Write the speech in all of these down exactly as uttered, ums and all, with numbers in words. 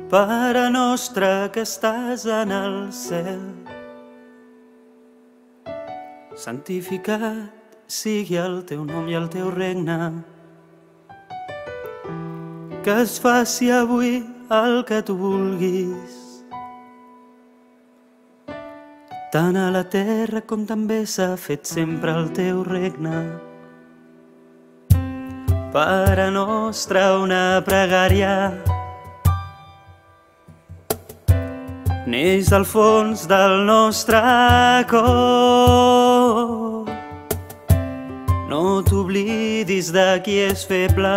Pare nostre que estàs en el cel, santificat sigui el teu nom i el teu regne. Que es faci avui el que tu vulguis, tant a la terra com també s'ha fet sempre el teu regne. Pare nostre, una pregària neix del fons del nostre cor. No t'oblidis de qui és feble,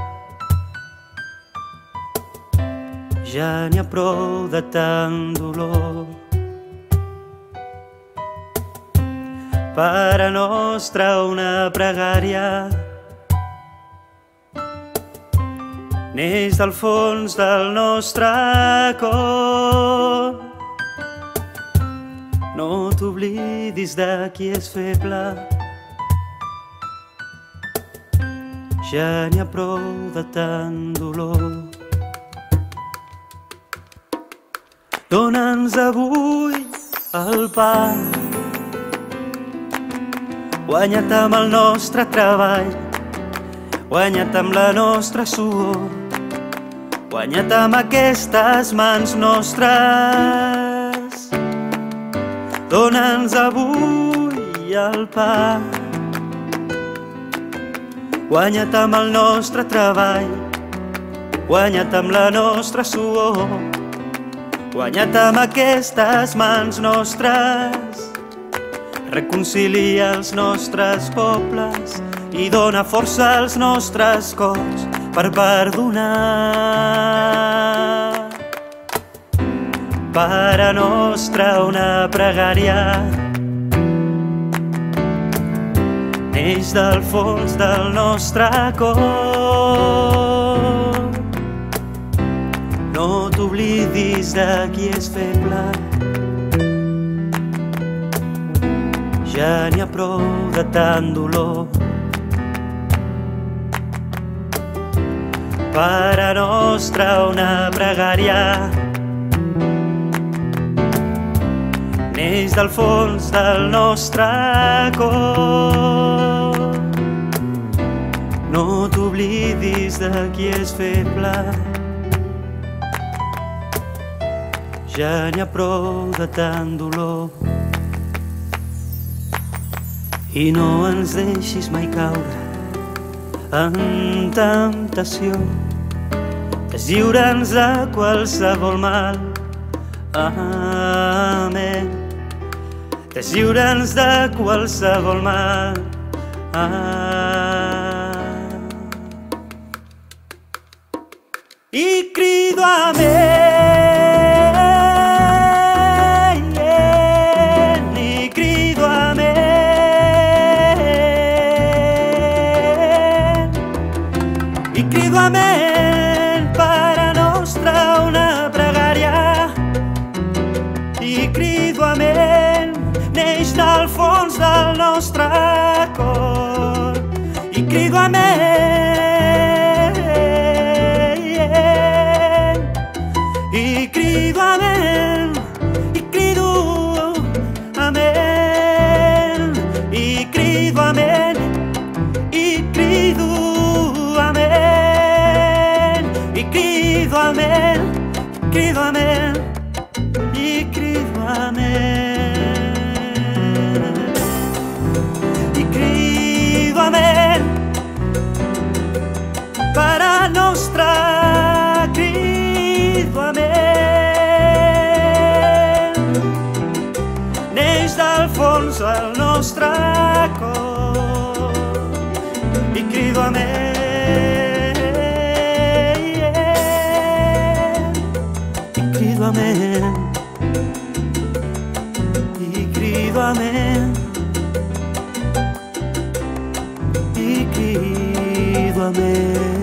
ja n'hi ha prou de tant dolor. Pare nostre, una pregària neix del fons del nostre cor. No t'oblidis de qui és feble, ja n'hi ha prou de tant dolor. Dóna'ns avui el pa, guanyat amb el nostre treball, guanyat amb la nostra suor, guanyat amb aquestes mans nostres. Dóna'ns avui el pa, guanyat amb el nostre treball, guanyat amb la nostra suor, guanyat amb aquestes mans nostres. Reconcilia els nostres pobles i dona força als nostres cors per perdonar. Pare nostre, una pregària neix del fons del nostre cor. No t'oblidis de qui és feble, ja n'hi ha prou de tant dolor. Pare nostre, una pregària neix del fons del nostre cor. No t'oblidis de qui és feble, ja n'hi ha prou de tant dolor. I no ens deixis mai caure en temptació, deslliura'ns de qualsevol mal. Amén. Deslliura'ns de qualsevol mal. Amén. I crido amén, i crido amén, i crido amén. Pare nostre, una pregària, i crido amén, neix del fons del nostre cor. I crido amén, i crido amén, i crido amén, i crido amén, i crido amén, i crido amén, crido amén, i crido amén, i crido amén. Pare nostre, crido amén, neix del fons del nostre cor. I crido amén, i crido amén, i crido amén, i crido amén.